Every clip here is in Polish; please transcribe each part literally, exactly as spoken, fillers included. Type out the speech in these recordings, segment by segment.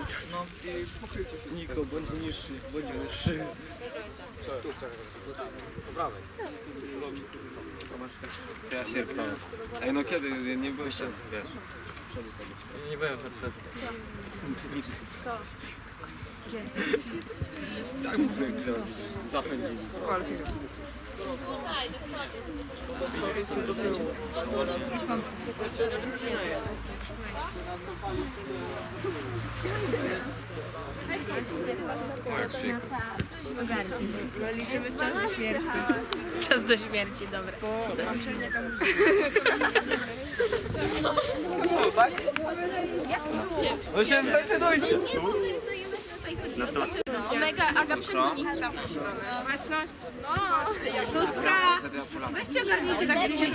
No i pokryjcie się. Niko, bądź niższy, bądź wyższy. Tu, po prawej. To ja się pytałem. Ej, no kiedy? Nie byłeś tam, wiesz. Nie byłem facetem. Kto? Tak mówię, zapędzili. Tutaj, do przodu. Liczymy czas do śmierci. Czas do śmierci, dobra. No tak? No się zdecydujcie. Omega, Aga, przesunij tam. Baczność. Szóstka. Weźcie ogarnijcie tak dziesięć.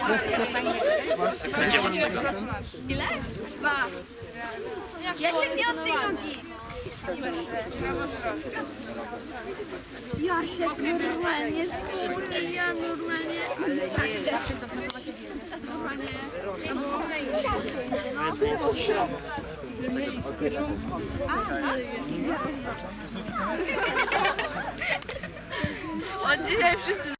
Ile? Dwa. Ja sięgnie od tej nogi. Ja się normalnie, ja normalnie. Normalnie. Od dzisiaj wszyscy.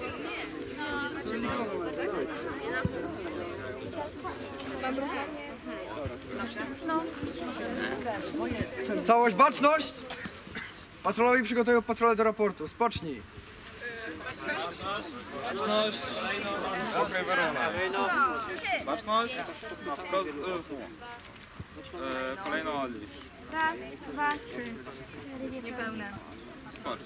No. Całość, baczność! Patrolowi przygotują patrolę do raportu. Spocznij. Baczność. Okej, Werona. Baczność. Na wprost. E, kolejną odlicz. Raz, dwa, trzy. Niepełne. Spocz.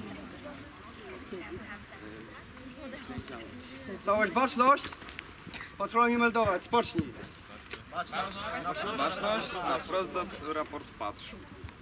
Całość, baczność! Patrolowi meldować. Spocznij. Baczność. Na wprost do raportu patrz.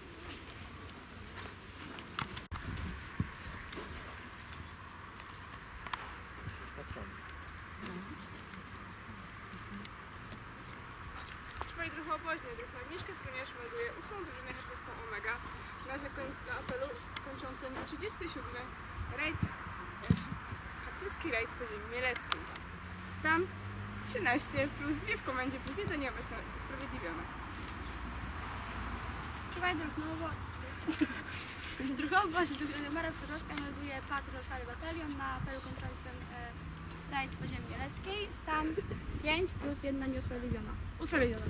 Trzymaj trochę oboźny, trochę Agnieszka Troniarz melduje ósmą drużynę harcerską Omega na zakoń na apelu kończącym trzydziesty siódmy rajd, harcerski rajd po ziemi mieleckiej. Stan trzynaście plus dwa w komendzie plus jeden nieobecne usprawiedliwione. Czuwaj druchnowo. Druchowość Mara Przyrostka melduje patrol Szary Batalion na apelu kończącym e, rajd po ziemi mieleckiej. Stan pięć plus jedna nieusprawiedliwiona. Usprawiedliwiona.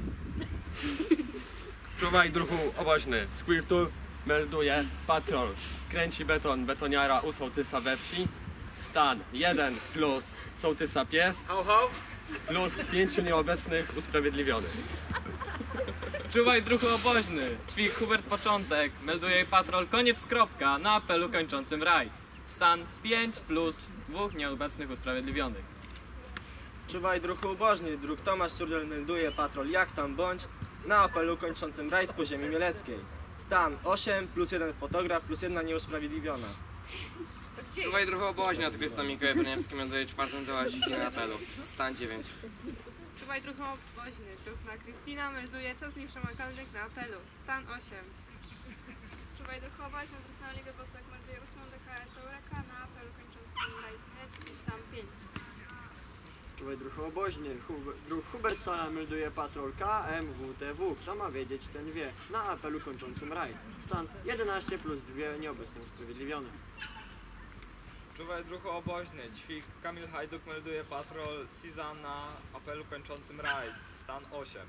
Czuwaj, druhu oboźny. Squirtle melduje patrol. Kręci beton betoniara u sołtysa we wsi. Stan jeden plus sołtysa pies. Plus pięciu nieobecnych usprawiedliwionych. Czuwaj, druhu oboźny. Ćwik Hubert Początek. Melduje patrol koniec kropka na apelu kończącym rajd. Stan pięć plus dwóch nieobecnych usprawiedliwionych. Czuwaj, druhu ubożny. Druk Tomasz Surdziel melduje patrol jak tam bądź na apelu kończącym rajd po ziemi mieleckiej. Stan osiem plus jeden fotograf plus jedna nieusprawiedliwiona. Czuwaj, druhu oboźny. Od Krzysztof Mikołaj Broniewski melduje czwartą towarzyszinę apelu. Stan dziewięć. Czuwaj trochę oboźny, druhna Krystyna melduje czas nieprzemakalnych na apelu. Stan osiem. Czuwaj trochę oboźny, druhna Liga Bosak melduje ósmą D K S Eureka na apelu kończącym rajd. Stan pięć. Czuwaj, druhu oboźny. Druh Hubert Stola melduje patrol K M W T W. Kto ma wiedzieć, ten wie. Na apelu kończącym rajd. Stan jedenaście plus dwa nieobecne usprawiedliwione. Czuwaj, druhu oboźny. Ćwik Kamil Hajduk melduje patrol Siza na apelu kończącym rajd. Stan osiem.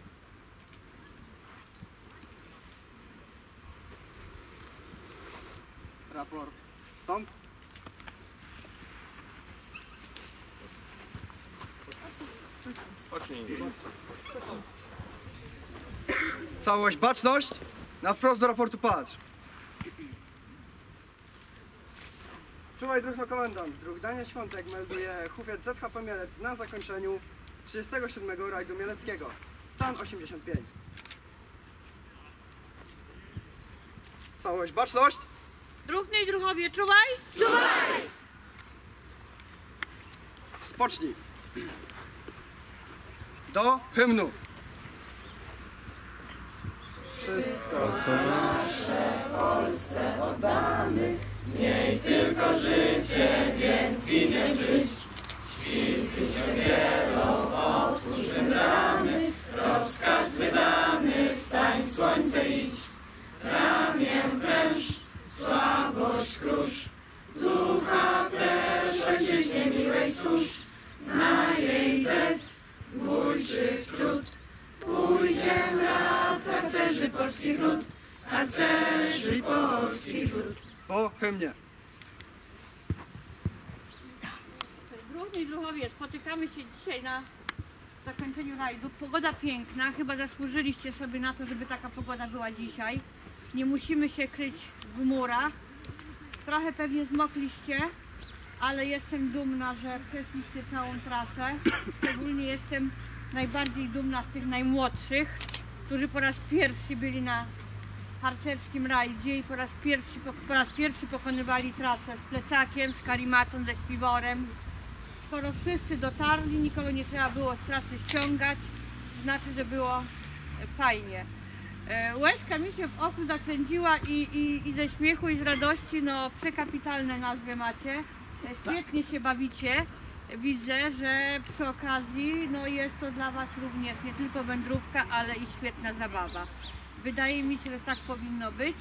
Raport. Wstąp. Spocznij. Całość, baczność! Na wprost do raportu patrz. Czuwaj, druhno komendant. Druh Dania Świątek melduje Hufiec Z H P Mielec na zakończeniu trzydziestego siódmego rajdu mieleckiego. Stan osiemdziesiąt pięć. Całość, baczność! Druhny i druhowie, czuwaj! Czuwaj! Spocznij. Do hymnu. Wszystko, co nasze Polsce oddamy, miej tylko życie, więc idzie żyć. Świty się bielą, otwórz bramy, rozkaz wydany, stań słońce idź. Idziemy raz, harcerzy polskich lud, harcerzy polskich lud. Po hymnie. Drugi druhowie, spotykamy się dzisiaj na zakończeniu rajdu. Pogoda piękna, chyba zasłużyliście sobie na to, żeby taka pogoda była dzisiaj. Nie musimy się kryć w murach. Trochę pewnie zmokliście, ale jestem dumna, że przeszliście całą trasę. Szczególnie jestem najbardziej dumna z tych najmłodszych, którzy po raz pierwszy byli na harcerskim rajdzie i po raz pierwszy, po raz pierwszy pokonywali trasę z plecakiem, z karimatą, ze śpiworem. Skoro wszyscy dotarli, nikogo nie trzeba było z trasy ściągać, znaczy, że było fajnie. Łezka mi się w oku zakręciła i, i, i ze śmiechu i z radości, no przekapitalne nazwy macie. Świetnie się bawicie. Widzę, że przy okazji no jest to dla Was również nie tylko wędrówka, ale i świetna zabawa. Wydaje mi się, że tak powinno być.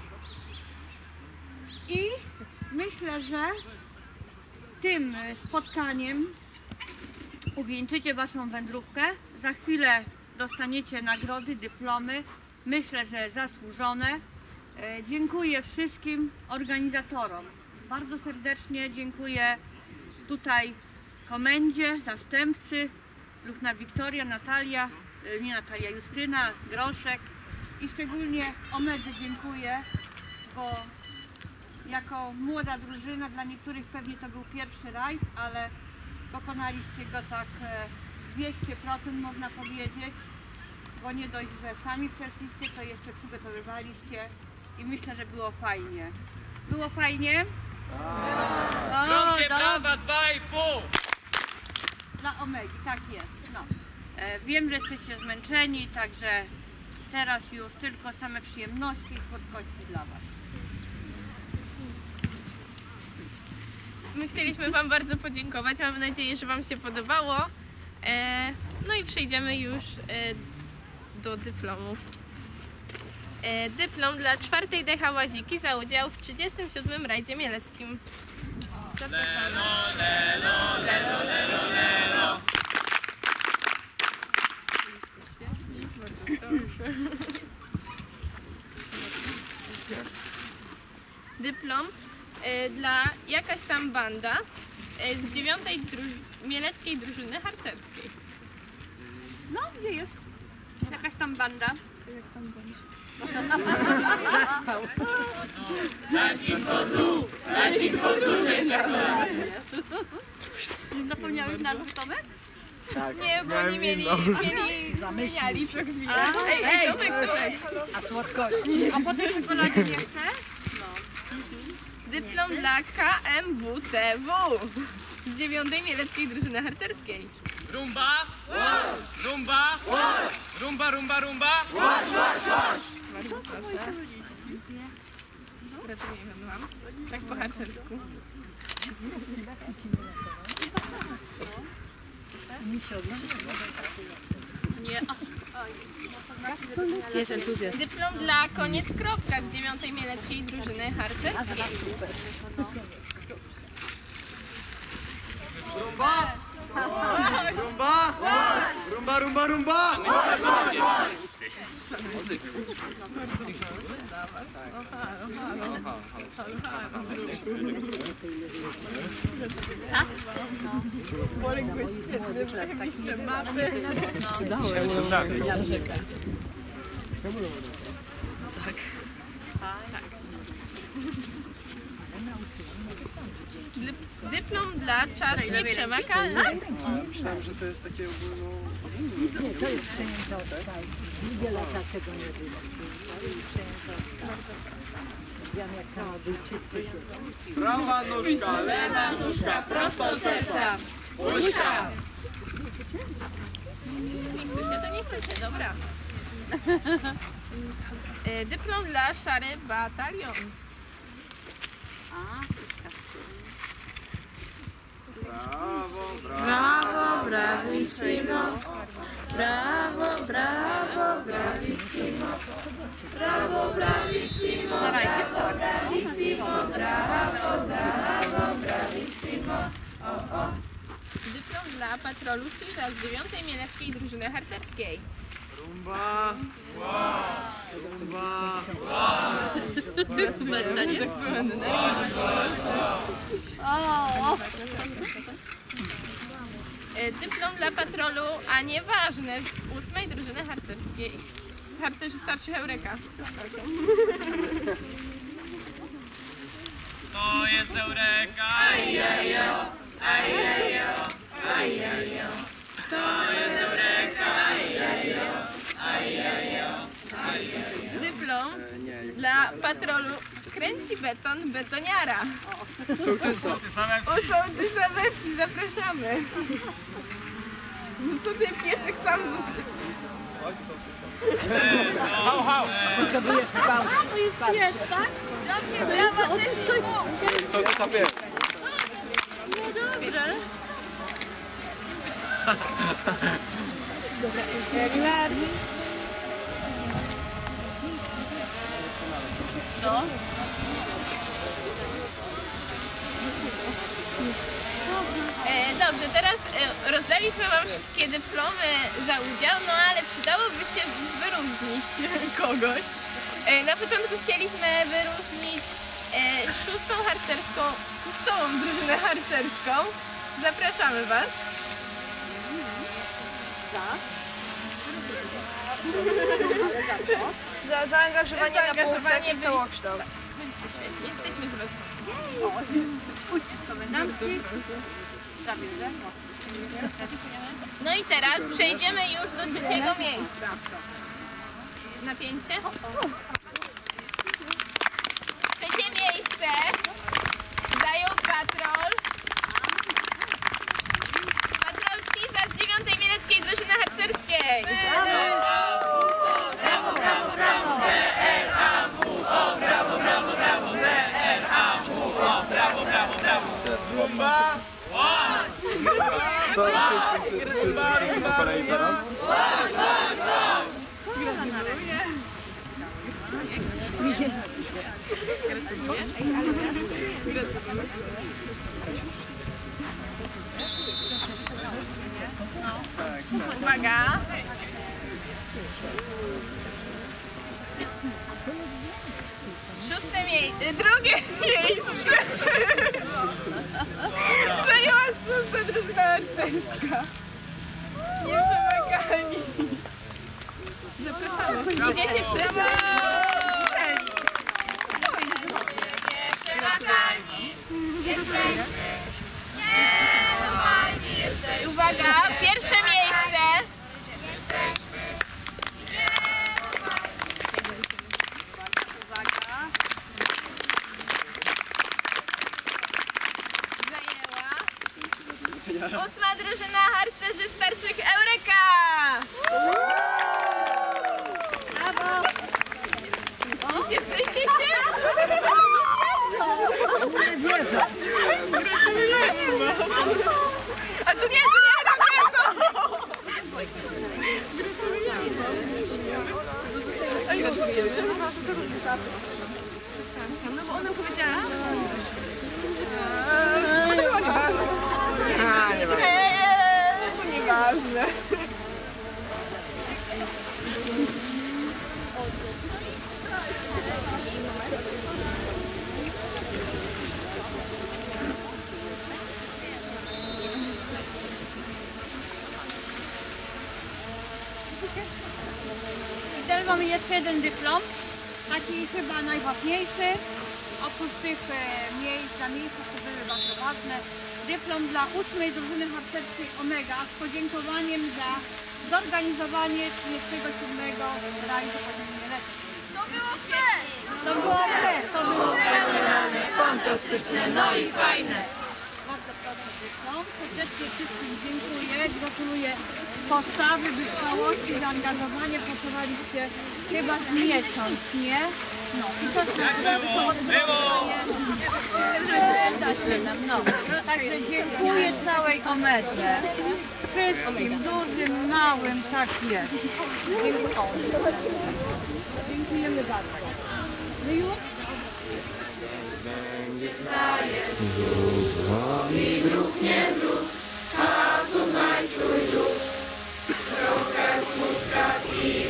I myślę, że tym spotkaniem uwieńczycie Waszą wędrówkę. Za chwilę dostaniecie nagrody, dyplomy. Myślę, że zasłużone. Dziękuję wszystkim organizatorom. Bardzo serdecznie dziękuję tutaj komendzie, zastępcy, Druhna Wiktoria, Natalia, nie Natalia, Justyna, Groszek i szczególnie Omedze dziękuję, bo jako młoda drużyna, dla niektórych pewnie to był pierwszy rajd, ale pokonaliście go tak dwieście procent można powiedzieć, bo nie dość, że sami przeszliście, to jeszcze przygotowywaliście i myślę, że było fajnie. Było fajnie? O, Gromkie dobra. brawa, dwa i pół! Dla Omegi, tak jest. No. E, wiem, że jesteście zmęczeni, także teraz już tylko same przyjemności i słodkości dla Was. My chcieliśmy Wam bardzo podziękować. Mamy nadzieję, że Wam się podobało. E, no i przejdziemy już e, do dyplomów. E, dyplom dla czwartej D H Łaziki za udział w trzydziestym siódmym rajdzie mieleckim. Zapraszamy. Lelo, lelo, lelo, lelo. Dyplom e, dla jakaś tam banda e, z dziewiątej druż- mieleckiej drużyny harcerskiej. No, gdzie jest? Jakaś tam banda. Zapomniałeś nazwy, Tomek? Nie, bo nie mieli, mieli zmieniali co chwilę. Ej, ej, Tomek, Tomek. A potem tylko na jeszcze? Dyplom dla K M W T W z dziewiątej mieleckiej drużyny harcerskiej. Rumba! Rumba! Rumba, rumba, rumba! Bardzo proszę. Gratulujemy Wam. Tak po harcersku. Nie. Jest entuzjazm. Dyplom dla Koniec Kropka z dziewiątej mieleckiej drużyny harcerskiej. Rumba! Rumba, rumba, rumba! Bolek był świetny, mistrzem mapy. Dy- Dyplom dla czas nieprzemakalny. Myślałem, że to jest takie ogólno... Wiele lat tego nie było. Wiem, jak Kanadyjczycy się... Prawa nóżka, lewa nóżka, prosto do serca. Puszka! Nie chce się, to nie chce się, dobra. E, Dyplom dla Szary Batalion. Brawo, brawo. Brawo, bravissimo. Brawo, brawo, bravissimo. Brawo, bravissimo. Brawo, bravissimo. Brawo, brawo, bravissimo. O, o. Dyplom dla patrolu Krzyża z dziewiątej mieleckiej drużyny harcerskiej. Rumba. Rumba. Dyplom dla patrolu, a nieważne, z ósmej drużyny harcerskiej. Harcerzy starszych Eureka. To jest Eureka! Ajejo, ajejo, ajejo. To jest Eureka! Ajejo, ajejo, ajejo. Dyplom dla patrolu kręci beton betoniara. Sołtysa. U sołtysa we wsi, zapraszamy. Co ten piesek sam został? Hał, hał! To by jest spał. To jest pies, tak? Dobrze, brawa, sześć Sołtysa pies. No dobrze. No. E, dobrze, teraz e, rozdaliśmy wam wszystkie dyplomy za udział, no ale przydałoby się wyróżnić kogoś. E, na początku chcieliśmy wyróżnić e, szóstą harcerską, szóstą drużynę harcerską. Zapraszamy was. Za zaangażowanie, Zaangażowanie na całokształt. Jesteśmy z was. No i teraz przejdziemy już do trzeciego miejsca. Napięcie? Trzecie miejsce zajął patrol. Patrol Siza z dziewiątej Mieleckiej Drużyny Harcerskiej. Brawo, brawo, brawo! B R A W O! Brawo, brawo, brawo! B R A W O! Brawo, brawo, brawo! Rumba. Rumba, rumba, kolei teraz. Uwaga. Szóste miejsce, drugie miejsce. Zajęła szósta drużyna harcerska. Nie przemagali. Zapraszamy. Idziecie wszyscy. Nie przemagalni, jesteśmy nienormalni, jesteśmy. Uwaga, pierwsze miejsce. Jesteśmy nienormalni. Zajęła ósma drużyna harcerzy starszych Eureka. Brawo. Cieszycie się? Nie wierzę. A to nie, to nie, to nie, to! No bo ona powiedziała? To nieważne. I teraz mamy jeszcze jeden dyplom, taki chyba najważniejszy. Oprócz tych e, miejsc, za miejsca, które były bardzo ważne. Dyplom dla ósmej drużyny harcerskiej Omega z podziękowaniem za zorganizowanie trzydziestego siódmego rajdu po ziemi mieleckiej. To było fair! To było fair, to było fair. Fantastyczne, no i fajne. Bardzo proszę dyplom. Serdecznie wszystkim dziękuję. Gratuluję postawy, wytrwałości, zaangażowania. Pracowaliście chyba z miesiąc, nie? No. I to było? No. Także dziękuję całej komedii. Wszystkim, dużym, małym, tak jest. Dziękuję. Dziękujemy bardzo. No już? Z wami druk, nie druk, hasu znajdź twój duch. Troskę, smutka i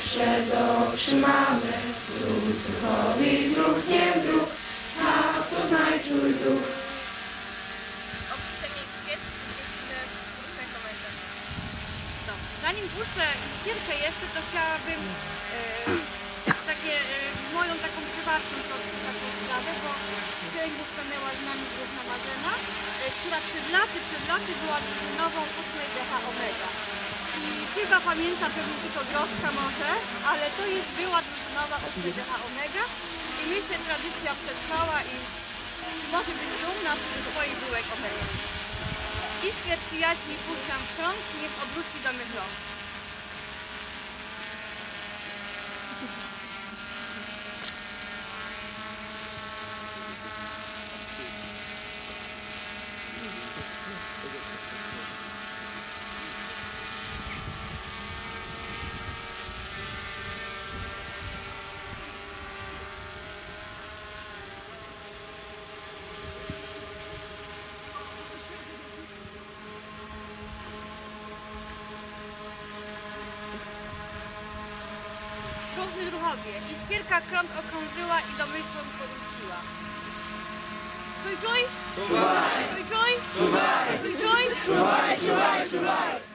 zawsze dotrzymamy. Cuchuchowi druh, nie druh, hasło znaj, czuj duch. Opisze miejskie, prosimy różne komentarze. Dobrze. Zanim puszczę iskierkę jeszcze, to chciałabym e, takie e, moją taką prywatną troszkę taką sprawę, bo księgu stanęła z nami główna Marzena, e, która przed laty, przed laty była nową ósmej D H Omega. I chyba pamięta pewnie tylko Groszka może, ale to jest była drużynowa ósmej D H Omega i myślę, że tradycja przetrwała i może być dumna z swoich byłek Omega. Iskier przyjaźni puszczam w krąg, niech obróci do mych rąk. Równy druhowie, iskierka krąg okrążyła i do myślą powróciła. Czuj, czuj! Czuwaj! Czuj, czuj! Czuwaj! Czuj, czuj! Czuwaj, czuwaj, czuwaj!